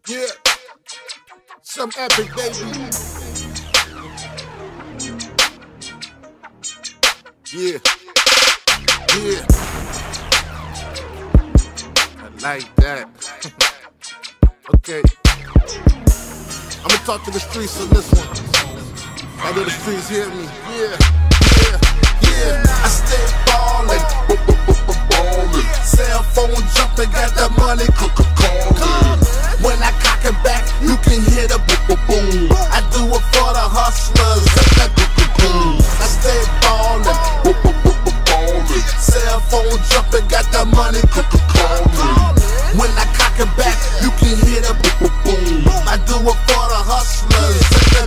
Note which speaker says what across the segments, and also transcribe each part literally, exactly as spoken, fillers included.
Speaker 1: Yeah, some epic, baby. Yeah, yeah. I like that. Okay. I'ma talk to the streets on this one. I know the streets hear me. Yeah, yeah, yeah. I stay ballin', ballin'. Cell phone jumping, got that money, callin'. When I cock it back, you can hear the boom, boom. I do it for the hustlers. I stay ballin', ballin'. Cell phone jumping, got that money, callin'. When I cock it back, you can hear the boom, boom. I do it for the hustlers.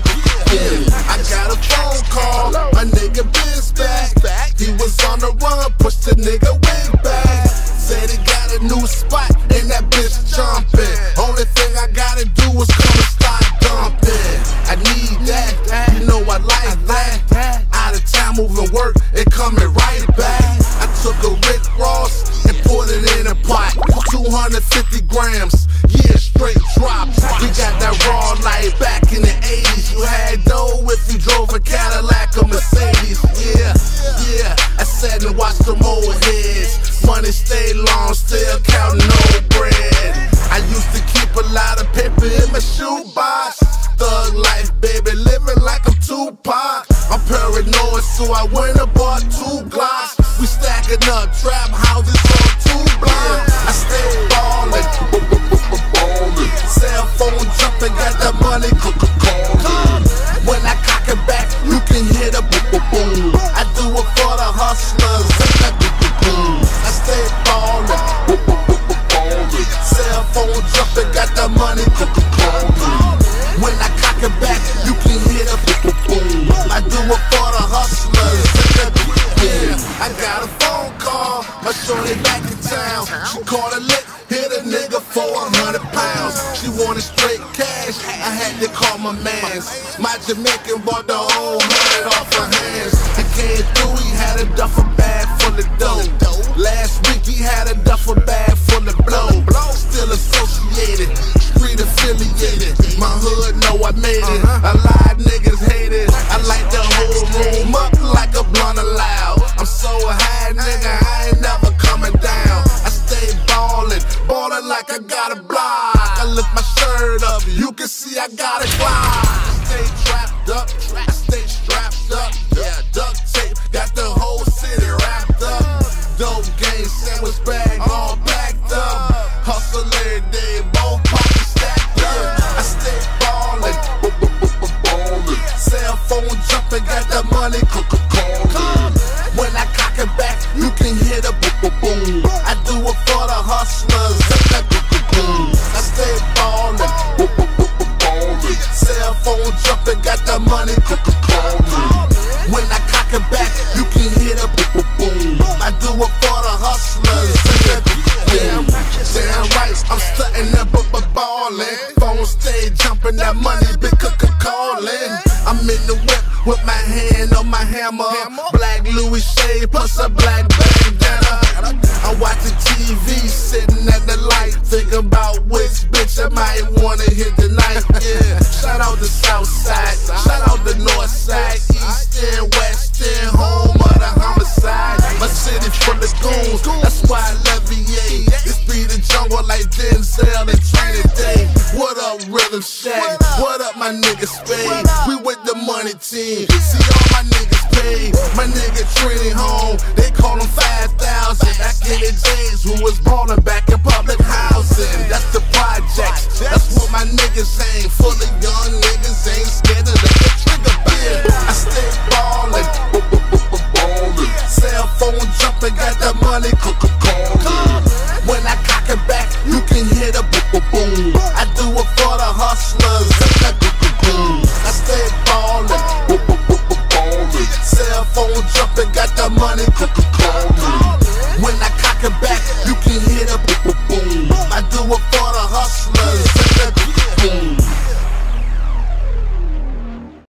Speaker 1: I got a phone call, my nigga Biz back. He was on the run, pushed the nigga wig back. Said he got a new spot, and that bitch jumping. Only thing I gotta do is come and start dumping. I need that, you know I like that. Out of time moving work, it coming right back. I took a Rick Ross and put it in a pot. two hundred fifty grams, yeah, straight drop. We got that raw life back in the eighties. You had dough if you drove a Cadillac or Mercedes. Yeah, yeah, I sat and watched them old heads. Money stayed long, still counting old bread. I used to keep a lot of paper in my shoebox. Thug life, baby, living like I'm Tupac. I'm paranoid, so I went and bought two Glocks. We stacking up trap houses on two blocks. I stay ballin', ballin'. Cell phone jumping, got that money, callin'. When I cock it back, you can hear the boom, boom. I do it for the hustlers. I stay ballin', ballin'. Cell phone jumping, got that money, callin'. When I cock it back, you can hear the boom, boom. I do it for the hustlers. Yeah, I got a phone call, my shorty back in town. She called a lick, hit a nigga for a hundred pounds. She wanted straight cash, I had to call my mans. My Jamaican bought the whole hundred off her hands. He came through, he had a duffel bag full of dough. Last week he had a duffel bag full of blow. Still associated, street affiliated. My hood know I made it. A lot of niggas hate it. I light the whole room up like a blunt aloud. I'm so high, nigga, I ain't never coming down. I stay ballin', ballin' like I got a block. I lift my shirt up, you can see I got a Glock. I stay trapped up, I stay strapped up. Yeah, duct tape, got the whole city wrapped up. Dope game, sandwich bag, all backed up. Hustle every day, both pockets stacked up. I stay ballin', ballin'. Cell phone jumping, got that money, callin'. When I cock it back, you can hear the boom, boom. I do it for the hustlers. I stay ballin', ballin'. Cell phone jumping, got that money, callin'. When I cock it back, you can hear the boom, boom. I do it for the hustlers. Damn, damn right, I'm stuntin' up, but ballin'. Phone stay jumping, that money been callin'. I'm in the whip with my hand on my hammer. Black Louis shade plus a black bandana. I'm watching T V, sitting at the light, thinking about which bitch I might wanna hit tonight. Yeah, shout out the South Side, shout out the North Side, East and West and home of the homicide. My city full of goons, that's why I love V A. This be the jungle like Denzel and Training Day. What up, Rhythm Shack? What up, my nigga Spade? We with the money team. See all my niggas paid. My nigga Trini home, they call him five thousand. Back in the days, who was ballin' back in public housing. That's the projects. That's what my niggas ain't. Full of young niggas ain't scared to let the trigger bang. I stay ballin', ballin'. Cell phone jumping, got that money, callin'. When I cock it back, you can hear the boom, boom. I do it for the hustlers. I stay ballin', ballin'. Cell phone jumping, got that money,